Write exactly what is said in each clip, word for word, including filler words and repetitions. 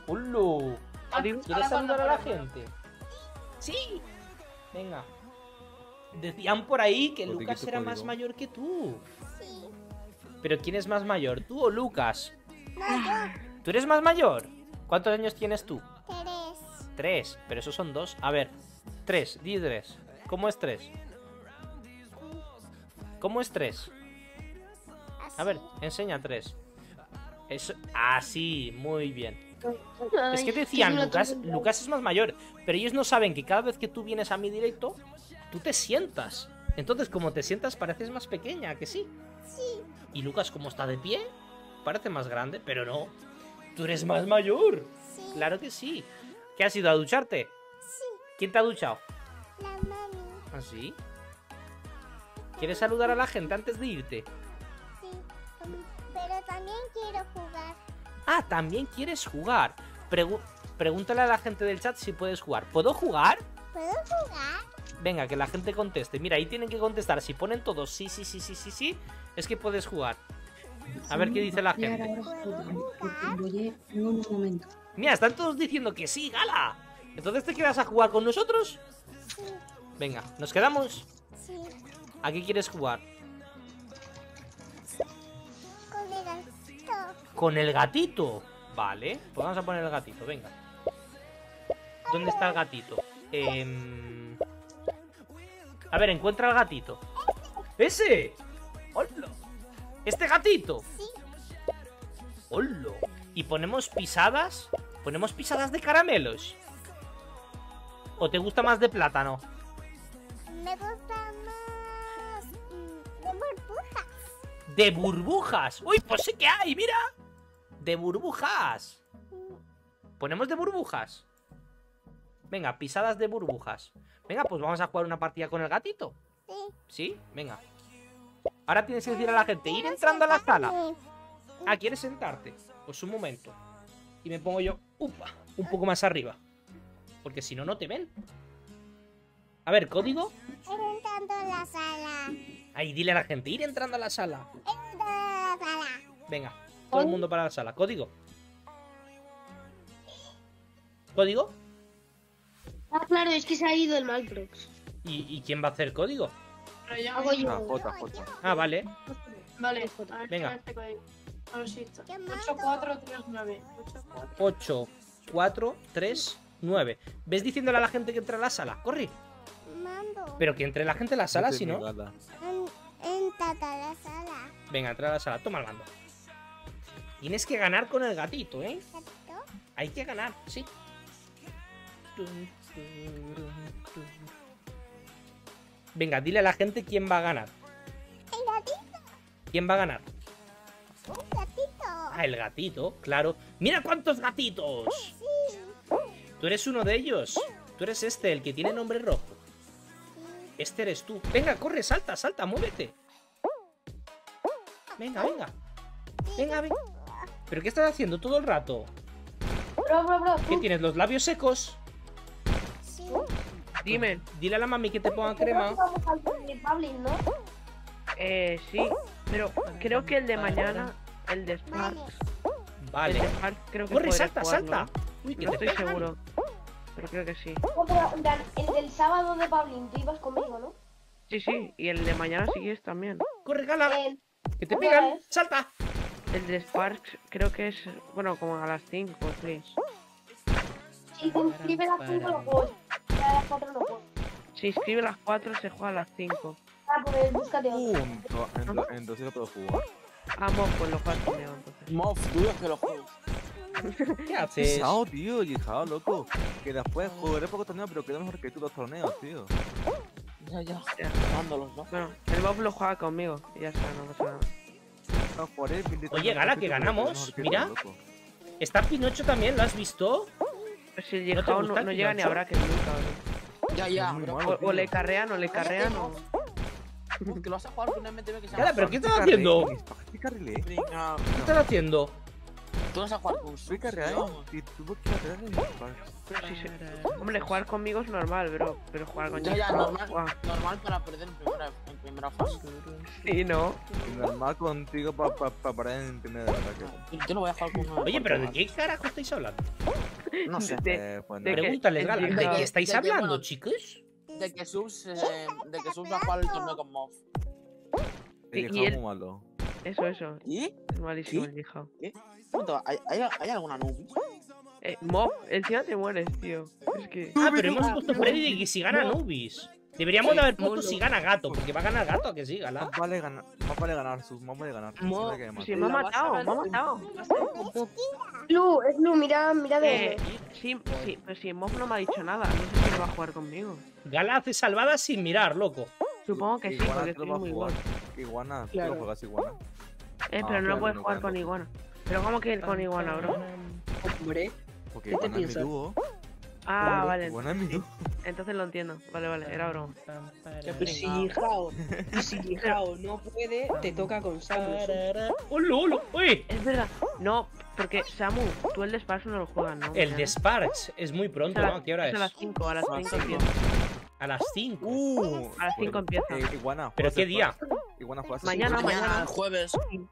¡Hullo! Código. ¿Quieres saludar a la gente? ¡Sí! Venga. Decían por ahí que Pues, Lucas ¿qué era código? más mayor que tú. Sí. ¿Pero quién es más mayor, tú o Lucas? No, yo. ¿Tú eres más mayor? ¿Cuántos años tienes tú? Tres. Tres, pero esos son dos. A ver, tres, di tres. ¿Cómo es tres? ¿Cómo es tres? Así. A ver, enseña tres. Eso, así, muy bien. Es que decían, Lucas, Lucas es más mayor, pero ellos no saben que cada vez que tú vienes a mi directo, tú te sientas. Entonces, como te sientas, pareces más pequeña, ¿que sí? Sí. Y Lucas, como está de pie, parece más grande, pero no. Tú eres más mayor. Sí. Claro que sí. ¿Qué has ido a ducharte? Sí. ¿Quién te ha duchado? La mami. ¿Ah, sí? ¿Quieres saludar a la gente antes de irte? Sí. Um, Pero también quiero jugar. Ah, también quieres jugar. Pregu- pregúntale a la gente del chat si puedes jugar. ¿Puedo jugar? ¿Puedo jugar? Venga, que la gente conteste. Mira, ahí tienen que contestar. Si ponen todos sí, sí, sí, sí, sí, sí, es que puedes jugar. A ver qué dice la gente. Voy a un momento. Mira, están todos diciendo que sí, Gala. ¿Entonces te quedas a jugar con nosotros? Sí. Venga, ¿nos quedamos? Sí. ¿A qué quieres jugar? Con el gatito. Con el gatito. Vale, pues vamos a poner el gatito, venga. ¿Dónde está el gatito? Eh... A ver, encuentra el gatito. ¡Ese! ¡Hola! ¿Este gatito? Sí. ¡Hola! ¿Y ponemos pisadas? ¿Ponemos pisadas de caramelos? ¿O te gusta más de plátano? Me gusta más mm, de burbujas. ¡De burbujas! ¡Uy, pues sí que hay, mira! ¡De burbujas! ¿Ponemos de burbujas? Venga, pisadas de burbujas. Venga, pues vamos a jugar una partida con el gatito. Sí. ¿Sí? Venga. Ahora tienes que decir a la gente, ir entrando a la sala. Ah, ¿quieres sentarte? Pues un momento. Y me pongo yo, upa, un poco más arriba. Porque si no, no te ven. A ver, ¿código? Entrando a la sala. Ahí, dile a la gente, ir entrando a la sala. Entrando a la sala. Venga, todo el mundo para la sala. ¿Código? ¿Código? Ah, claro, es que se ha ido el Malprox. ¿Y, y quién va a hacer código? Hago yo. Ah, J, J. Ah, vale. Vale, a ver, Venga. este código. A ver si está. ¿Qué mando? ocho cuatro tres nueve. ocho cuatro. ocho, cuatro, tres, nueve. ¿Ves diciéndole a la gente que entre a la sala? ¡Corre! Mando. Pero que entre la gente a la sala, si no. Gala. En, entrando a la sala. Venga, entra a la sala. Toma el mando. Tienes que ganar con el gatito, ¿eh? ¿Gatito? Hay que ganar, sí. Venga, dile a la gente quién va a ganar. El gatito. ¿Quién va a ganar? Un gatito. Ah, el gatito, claro. ¡Mira cuántos gatitos! Sí. Tú eres uno de ellos. Tú eres este, el que tiene nombre rojo. Este eres tú. Venga, corre, salta, salta, muévete. Venga, venga. Venga, venga. ¿Pero qué estás haciendo todo el rato? Bro, bro, bro. ¿Qué tienes, los labios secos? Sí. Dime. Dile a la mami que te ponga crema. Vamos al de Pablin, ¿no? Eh, sí, pero creo que el de mañana, el de Vale. Sparks, Vale. el de Sparks creo que Corre, podré salta, jugarlo, salta. ¿eh? Uy, que No te estoy pegan. seguro, pero creo que sí. No, pero, en plan, el del sábado de Pablin, tú ibas conmigo, ¿no? Sí, sí, y el de mañana sí es también. Corre, Gala. El... Que te ¿cómo pegan. es? Salta. El de Sparks creo que es, bueno, como a las cinco, sí. Si te inscribes a las cinco lo puedo. A las cuatro no puedo. Si inscribe a las cuatro se juega a las cinco. Ah, pues búscate otro. Punto. Ento- Entonces no puedo jugar. Ah, Mof, pues lo juegas conmigo entonces. Mof, dudas que lo juego. ¿Qué haces? Pesado, tío, hijado, loco. Que después jugaré poco torneo, pero quedo mejor que tú dos torneos, tío. Ya, ya. Ya. Mándalos, ¿no? Bueno, el Mof lo juega conmigo y ya está, no pasa nada. No, jugaré veinte Oye, Gala, que torneos, pero ganamos, mejor que tú, mira. loco. Está Pinocho también, ¿lo has visto? Pues si el ¿No te Yejao gusta no, el no llega ni Pinocho? habrá que nunca, ¿no? Ya, ya. muy Pero, malo. O, o le carrean o le carrean o... Uf, que lo vas a jugar con un M T V que se Gala, llama. ¿pero qué estás Carrilé, haciendo? ¿qué carrilé? Venga. ¿Qué estás haciendo? Tú vas a jugar con Pica real. Y tú pica real en Sí, sí. Hombre, jugar conmigo es normal, bro. Pero jugar con Ya, ya, Jessica, normal, guau. normal para perder en primera, en primera fase. Sí, ¿no? Y normal contigo para pa, pa parar en primer ataque. Yo no voy a jugar con una. Oye, pero ¿de qué carajo estáis hablando? No sé. De- Eh, pues de nada. que- Pregúntales, el Gala. ¿De Jessica- qué estáis de que, hablando, bueno, chicos? De que Subs, eh, de que Subs va a jugar el torneo con Moff. El y Jihao él- muy malo. Eso, eso. ¿Y? Es malísimo ¿Sí? el Jihao. Punto, ¿Hay, hay, ¿Hay alguna noob? Eh, Mob, encima te mueres, tío. Es que. Ah, pero hemos puesto Freddy de que si gana Nubis. Deberíamos de haber puesto Molo. si gana Gato, porque va a ganar Gato, a que sí, Gala. Más vale ganar, más vale ganar, sus, más vale ganar. Mo- No hay que matar. Sí, me ha matado, me ha matado. Lu, es Lu, mira, mira de Eh, sí, sí, pero si Mob no me ha dicho nada. No sé si le va a jugar conmigo. Gala hace salvadas sin mirar, loco. Supongo que sí, Iguana porque tú lo estoy vas a muy jugar. gol. Iguana, tú Claro. lo juegas iguana. Eh, Ah, pero no claro, puedes no jugar cuento. con Iguana. Pero ¿cómo que con Iguana, bro? Hombre, Porque ¿Qué te iguana es mi piensas? dúo. Ah, Hombre, vale. Iguana es mi dúo. Entonces lo entiendo. Vale, vale, era broma. y si Jihao, y si Jihao no puede, te toca con Samus. ¡Hola, hola! ¡Uy! Es verdad. No, porque Samu, tú el de Sparks no lo juegas, ¿no? El de Sparks es muy pronto, ¿no? ¿A qué hora Es a las es? cinco, a las A las cinco cinco. empieza. A las cinco. Uh, A las cinco empieza. Eh, iguana. ¿Pero ¿juegas qué el día? Sparks? Iguana juegas el Mañana, Sparks. mañana. el jueves.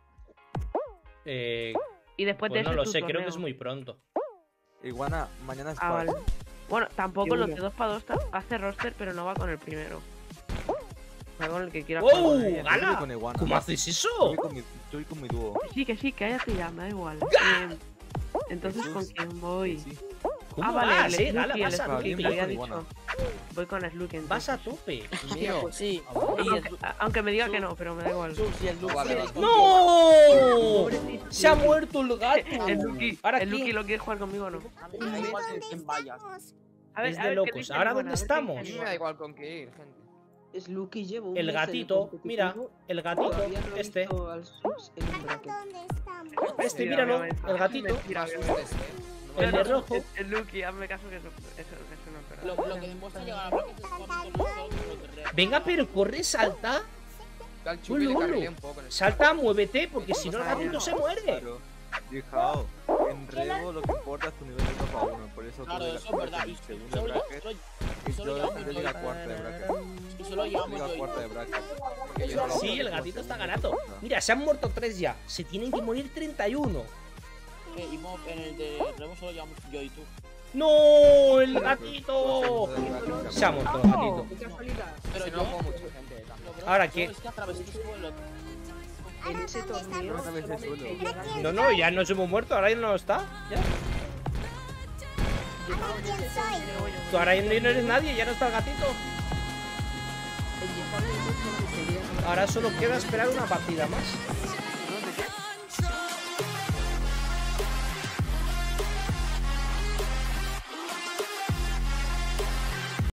Eh, Y después de pues no eso lo tu sé, creo torneo. que es muy pronto. Iguana, mañana es Ah, vale. Sparks. Bueno, tampoco Qué los bueno. de dos para dos ta- hace roster, pero no va con el primero. Va con el que quiera jugar ¡Oh! con ella. Yo voy ¡Gala! con Iguana. ¿Cómo haces Yo eso? voy con mi, yo voy con mi dúo. Sí, que sí, cállate ya, me da igual. Eh, entonces, Jesús. ¿con quién voy? Sí. ¿Cómo Ah, vale, vas, el eh? Gala, Sluky, el vas a Sluky, tope. que lo había con dicho. Iguana. Voy con Sluky, entonces. Vas a tope. Mío, sí. Y Aunque, el a- aunque me diga que no, pero me da igual. Subs y el Luke. Vale, vale. ¡No! Se ha muerto el gato. El Lucky, ¿Ahora el qué? Lucky lo quiere jugar conmigo o no. A mí me da igual con quién vayas. A ver, Es a de ver, ¿qué locos. dice ¿Ahora Iguana? dónde A ver qué estamos? A dice mí me da igual con qué ir, gente. Es Lucky llevo un El mes en gatito, mira, competitivo, el gatito, todavía no he este. visto al Sus en un bracket. ¿Dónde estamos? Este, Mira, míralo, mira, el gatito. Mentira, Más que un no. test, ¿eh? El de No, no, rojo. El, el Lucky, hazme caso que eso, eso, eso no, pero... Lo, lo que demuestra llegar a bracket es cuando con nosotros lo que Venga, pero corre, salta. Da el chupi de Ulu, carril ulu. un poco. en el- Salta, muévete, porque si no el gatito se muere. Claro. Jihao, en Revo lo que importa es tu nivel de uno para uno. Por eso tú Claro, llegas eso es verdad. en Y segundo solo, bracket solo, y solo yo llevamos yo yo llegué a y- cuarta de bracket. y solo Yo llevamos llegué a yo y- cuarta de bracket. Porque yo no lo Sí, el gatito está ganando. Mira, se han muerto tres ya. Se tienen que morir treinta y uno. Eh, y Mob, en el de Remo solo llevamos yo y tú. ¡No! ¡El gatito! Se ha muerto el gatito. Qué casualidad. Pero Si no yo, juego mucha gente también. bro, ¿Ahora yo qué? Es que atravesé el suelo. En ese torneo No sabes de suelo. solamente llegan- No, no, ya nos hemos muerto, ahora ya no está. Ya. ¿Quién soy? Tú ahora ya no eres nadie, ya no está el gatito. el Jihao y el Lucky solamente llegan a- Ahora solo queda esperar una partida más.